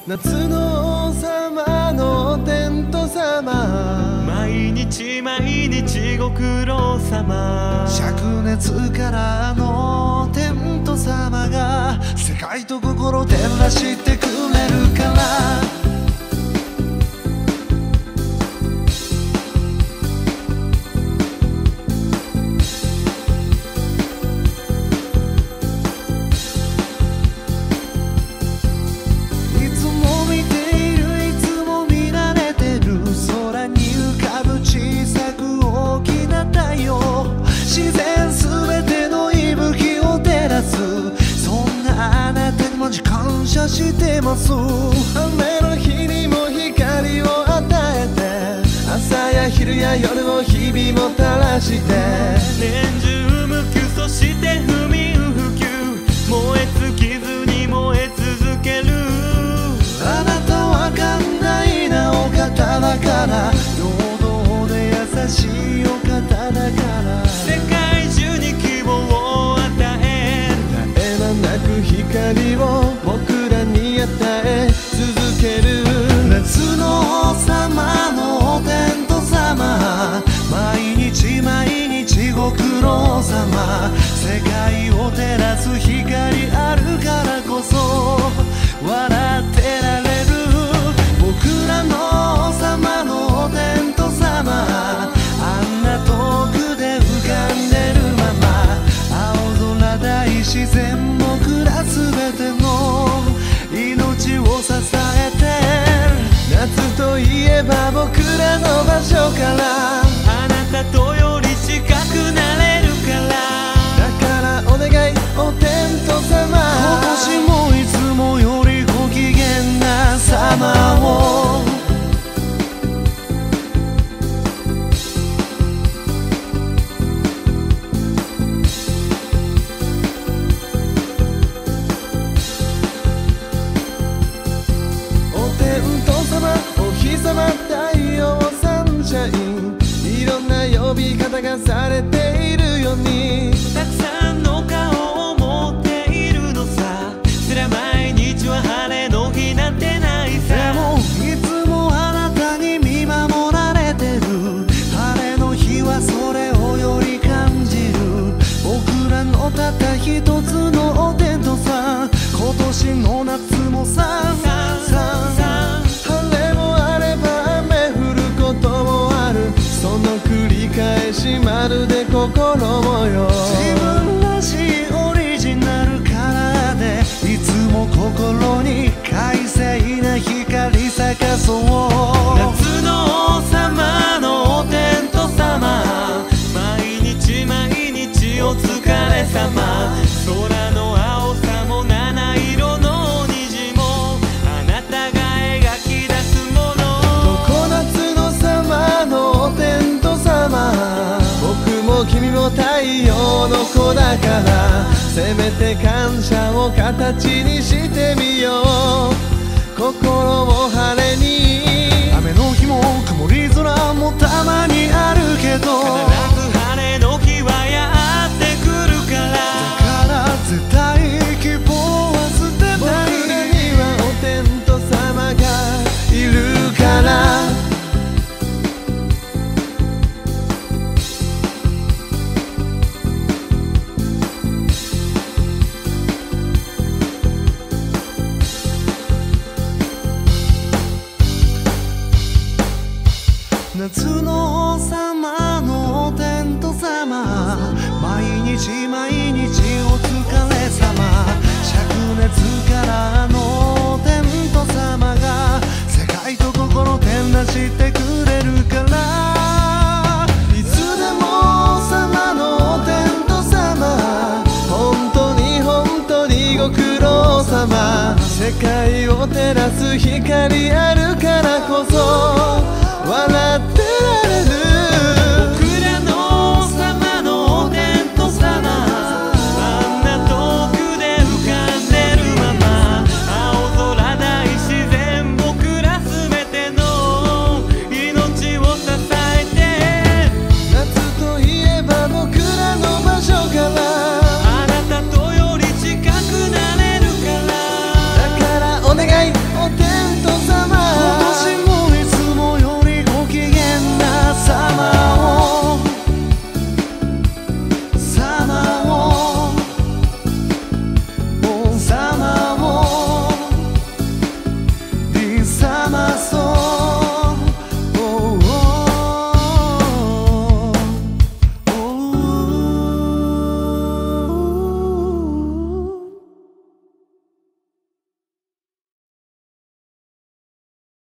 夏の王様のテント様、 毎日毎日ご苦労様。 灼熱からのテント様が世界と心照らしてくれるから。自然すべての息吹を照らす、そんなあなたにマジ感謝してます。雨の日にも光を与えて、朝や昼や夜を日々も垂らして、 年中無休、そして不眠不休、燃え尽きずに燃え続ける。 あなたは寛大なお方だから、平等で優しいお方だから、 世界中に希望を与え、 絶え間なく光を僕らに与え続ける。夏の王様のテント様、毎日毎日ご苦労様。世界を照らす光あるからこそ笑ってられる。僕らの王様のテント様、あんな遠くで浮かんでるまま、青空大自然僕らすべての命を支えてる。夏といえば僕らの場所から、 あなたとより近くなれるから。 だからお願いおテント様、今年もいつもよりご機嫌な様を。お日様、太陽、サンシャイン、いろんな呼び方がされているように、 たくさんの顔を持っているのさ。そりゃ毎日は晴れの日なんてないさ。 でもいつもあなたに見守られてる。晴れの日はそれをより感じる。僕らのたった一つのおテントさ、今年の夏もさその繰り返し、まるで心模様。自分らしいオリジナルカラーで、いつも心に快晴な光咲かそう。 夏の王様のおテント様、毎日毎日お疲れ様。空の青さも七色の虹も、あなたが描き出すもの。 常夏の様のおテント様、僕も君も太陽の子だから、せめて感謝を形にしてみよう。心を晴れに、雨の日も曇り空もたまにあるけど、 必ず晴れの日はやってくるから。 だから絶対希望は捨てない。僕らにはおテント様がいるから。夏の王様のテント様、毎日毎日お疲れ様。灼熱からのテント様が世界と心照らしてくれるから、いつでも王様のテント様、本当に本当にご苦労様。世界を照らす光あるからこそ笑って